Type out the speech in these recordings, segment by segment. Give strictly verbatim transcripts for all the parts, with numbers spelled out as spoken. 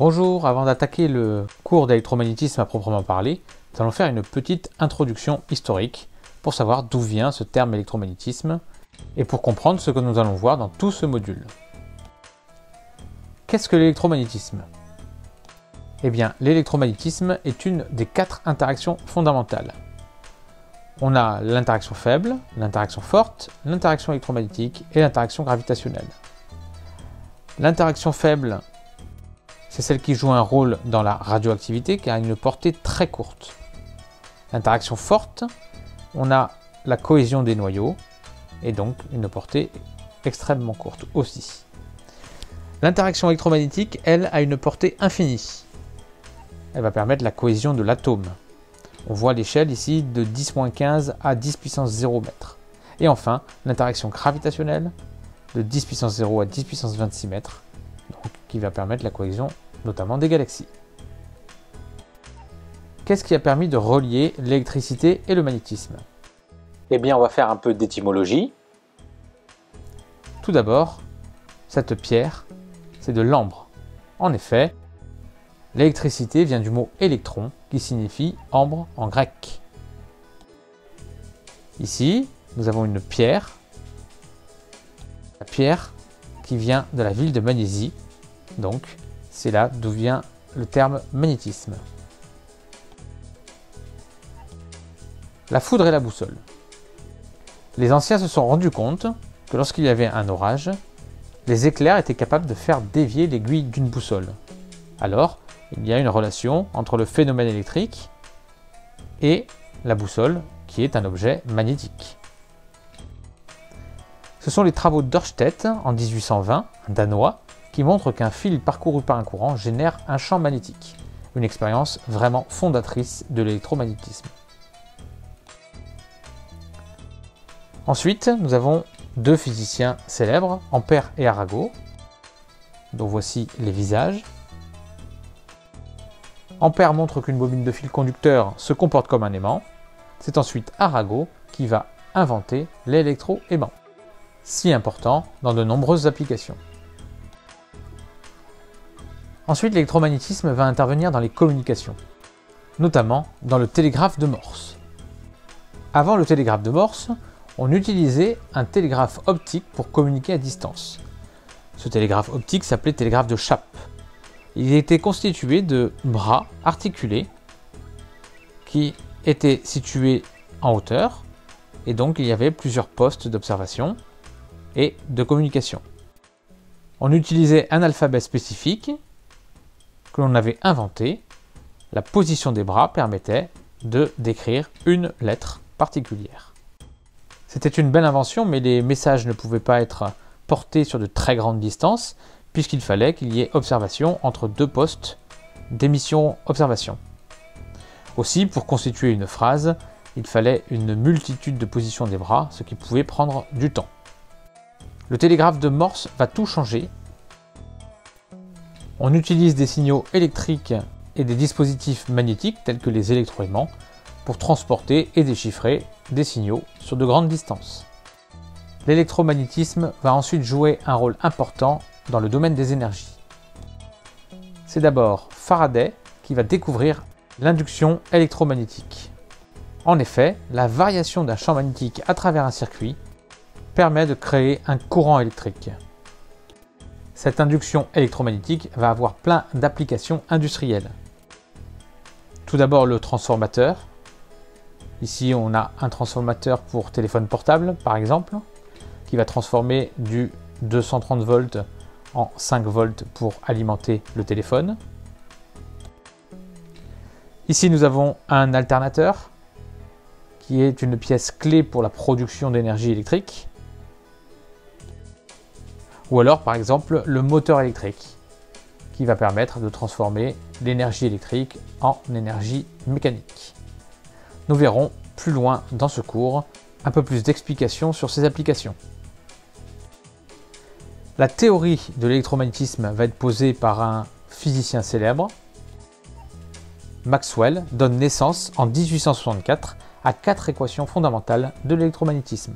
Bonjour, avant d'attaquer le cours d'électromagnétisme à proprement parler, nous allons faire une petite introduction historique pour savoir d'où vient ce terme électromagnétisme et pour comprendre ce que nous allons voir dans tout ce module. Qu'est-ce que l'électromagnétisme? Eh bien, l'électromagnétisme est une des quatre interactions fondamentales. On a l'interaction faible, l'interaction forte, l'interaction électromagnétique et l'interaction gravitationnelle. L'interaction faible, c'est celle qui joue un rôle dans la radioactivité car elle a une portée très courte. L'interaction forte, on a la cohésion des noyaux et donc une portée extrêmement courte aussi. L'interaction électromagnétique, elle, a une portée infinie. Elle va permettre la cohésion de l'atome. On voit l'échelle ici de dix moins quinze à dix puissance zéro mètres. Et enfin, l'interaction gravitationnelle de dix puissance zéro à dix puissance vingt-six mètres, donc, qui va permettre la cohésion notamment des galaxies. Qu'est-ce qui a permis de relier l'électricité et le magnétisme? Eh bien, on va faire un peu d'étymologie. Tout d'abord, cette pierre, c'est de l'ambre. En effet, l'électricité vient du mot électron, qui signifie ambre en grec. Ici, nous avons une pierre, la pierre qui vient de la ville de Magnésie, donc c'est là d'où vient le terme magnétisme. La foudre et la boussole. Les anciens se sont rendus compte que lorsqu'il y avait un orage, les éclairs étaient capables de faire dévier l'aiguille d'une boussole. Alors, il y a une relation entre le phénomène électrique et la boussole, qui est un objet magnétique. Ce sont les travaux d'Ørsted en mille huit cent vingt, un Danois, qui montrent qu'un fil parcouru par un courant génère un champ magnétique. Une expérience vraiment fondatrice de l'électromagnétisme. Ensuite, nous avons deux physiciens célèbres, Ampère et Arago, dont voici les visages. Ampère montre qu'une bobine de fil conducteur se comporte comme un aimant. C'est ensuite Arago qui va inventer l'électroaimant, si important dans de nombreuses applications. Ensuite, l'électromagnétisme va intervenir dans les communications, notamment dans le télégraphe de Morse. Avant le télégraphe de Morse, on utilisait un télégraphe optique pour communiquer à distance. Ce télégraphe optique s'appelait télégraphe de Chappe. Il était constitué de bras articulés qui étaient situés en hauteur et donc il y avait plusieurs postes d'observation et de communication. On utilisait un alphabet spécifique que l'on avait inventé. La position des bras permettait de décrire une lettre particulière. C'était une belle invention, mais les messages ne pouvaient pas être portés sur de très grandes distances puisqu'il fallait qu'il y ait observation entre deux postes d'émission-observation. Aussi, pour constituer une phrase, il fallait une multitude de positions des bras, ce qui pouvait prendre du temps. Le télégraphe de Morse va tout changer. On utilise des signaux électriques et des dispositifs magnétiques tels que les électroaimants pour transporter et déchiffrer des signaux sur de grandes distances. L'électromagnétisme va ensuite jouer un rôle important dans le domaine des énergies. C'est d'abord Faraday qui va découvrir l'induction électromagnétique. En effet, la variation d'un champ magnétique à travers un circuit permet de créer un courant électrique. Cette induction électromagnétique va avoir plein d'applications industrielles. Tout d'abord le transformateur. Ici on a un transformateur pour téléphone portable par exemple, qui va transformer du deux cent trente volts en cinq volts pour alimenter le téléphone. Ici nous avons un alternateur qui est une pièce clé pour la production d'énergie électrique. Ou alors par exemple le moteur électrique qui va permettre de transformer l'énergie électrique en énergie mécanique. Nous verrons plus loin dans ce cours un peu plus d'explications sur ces applications. La théorie de l'électromagnétisme va être posée par un physicien célèbre. Maxwell donne naissance en mille huit cent soixante-quatre à quatre équations fondamentales de l'électromagnétisme.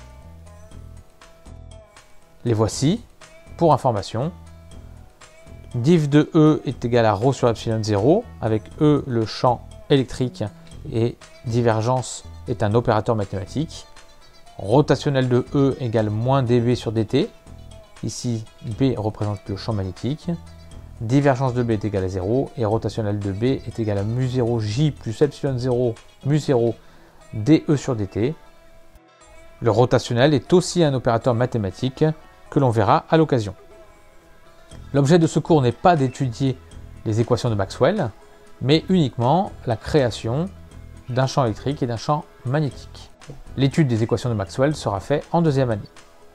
Les voici, pour information. div de E est égal à ρ sur epsilon zéro, avec E le champ électrique et divergence est un opérateur mathématique. Rotationnel de E égale moins dB sur dt. Ici, B représente le champ magnétique. Divergence de B est égale à zéro et rotationnel de B est égal à mu zéro J plus epsilon zéro mu zéro dE sur dt. Le rotationnel est aussi un opérateur mathématique que l'on verra à l'occasion. L'objet de ce cours n'est pas d'étudier les équations de Maxwell, mais uniquement la création d'un champ électrique et d'un champ magnétique. L'étude des équations de Maxwell sera faite en deuxième année.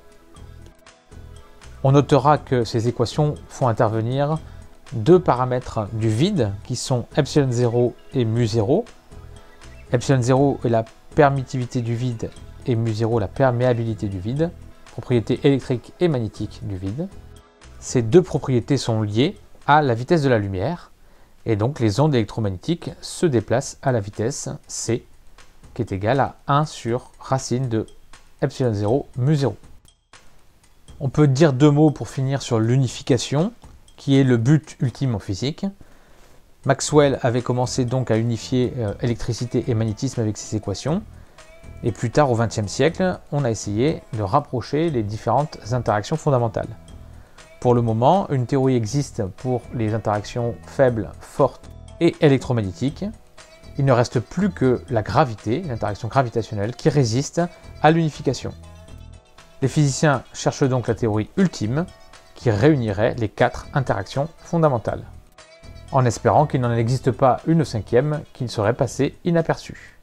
On notera que ces équations font intervenir deux paramètres du vide qui sont epsilon zéro et mu zéro. Epsilon zéro est la permittivité du vide et mu zéro la perméabilité du vide, propriétés électriques et magnétiques du vide. Ces deux propriétés sont liées à la vitesse de la lumière et donc les ondes électromagnétiques se déplacent à la vitesse c qui est égale à un sur racine de epsilon zéro mu zéro. On peut dire deux mots pour finir sur l'unification, qui est le but ultime en physique. Maxwell avait commencé donc à unifier euh, électricité et magnétisme avec ses équations, et plus tard au vingtième siècle, on a essayé de rapprocher les différentes interactions fondamentales. Pour le moment, une théorie existe pour les interactions faibles, fortes et électromagnétiques. Il ne reste plus que la gravité, l'interaction gravitationnelle, qui résiste à l'unification. Les physiciens cherchent donc la théorie ultime qui réunirait les quatre interactions fondamentales, en espérant qu'il n'en existe pas une cinquième qui serait passée inaperçue.